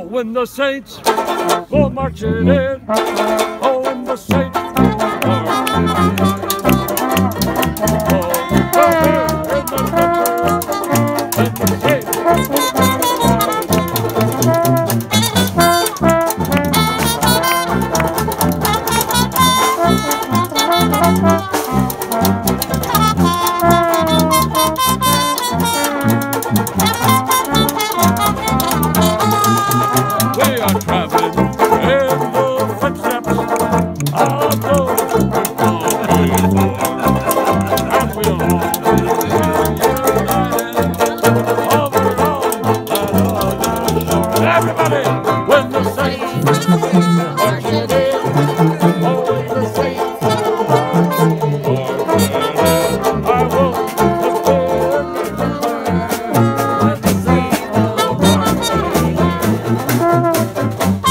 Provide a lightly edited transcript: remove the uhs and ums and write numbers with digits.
when the saints go marching in. Oh, when the saints go marching in. We are traveling in the footsteps of those who and we'll all be united. Everybody, when the saints marching in, oh, when the saints marching in, I will when the saints marching in.